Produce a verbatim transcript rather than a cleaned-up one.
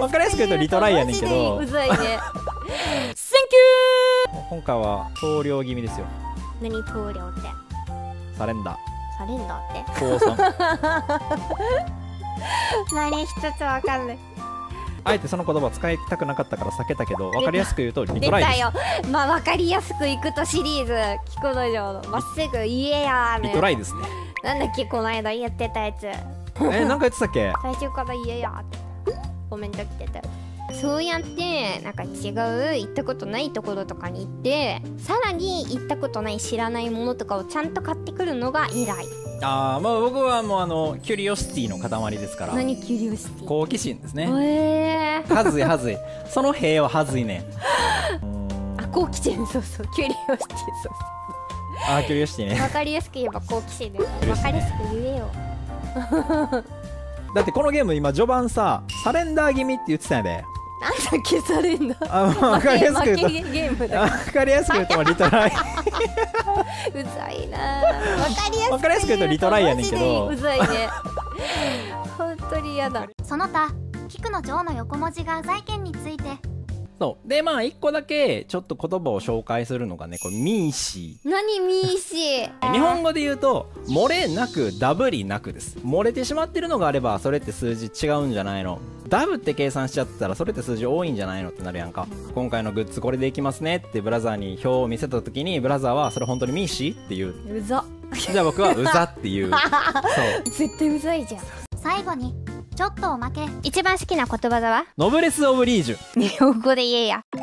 分かりやすく言うとリトライやねんけど、 うざいね。センキュ今回は投了気味ですよ。 ー。何投了って？ サレンダー、 サレンダーって？ 降参。 何一つわかんない。 あえてその言葉使いたくなかったから避けたけど、分かりやすく言うとリ出トライです。 たよ。まあわかりやすくいくとシリーズ菊之丞のまっすぐ言えやーね。 リトライですね。 なんだっけこの間言ってたやつ。 え、なんか言ってたっけ？ 最初から言えやってコメント来てた。そうやってなんか違う行ったことないところとかに行ってさらに行ったことない知らないものとかをちゃんと買ってくるのが偉い。 ああ、まあ僕はもうあのキュリオシティの塊ですから。 何キュリオシティ？ 好奇心ですね。 えー、 はずいはずい。その塀ははずいね。 あ、好奇心、そうそう、キュリオシティ、そうあー、キュリオシティそう。 ね。 わかりやすく言えば好奇心です。わかりやすく言えよ。 だってこのゲーム今序盤さ、サレンダー気味って言ってたんやで。 なんだっけされんだ。 あ、わかりやすく言うと負けゲームだ。 わかりやすく言うとリトライ。 うざいな。わかりやすくわかりやすく言うとリトライやねんけどマジでうざいね。本当に嫌だ。 その他菊の丞の横文字がうざい件について。 そうで、まあ一個だけちょっと言葉を紹介するのがね、これミーシ何ミーシー。 ー。日本語で言うと漏れなくダブりなくです。漏れてしまってるのがあればそれって数字違うんじゃないの。ダブって計算しちゃったらそれって数字多いんじゃないのってなるやんか。今回のグッズこれでいきますねってブラザーに表を見せた時に、ブラザーはそれ本当にミーシーっていう。 うざ。 じゃあ僕はうざっていう。そう絶対うざいじゃん。 最後にちょっとおまけ。 一番好きな言葉だわ。 ノブレス・オブ・リージュ。 日本語で言えや。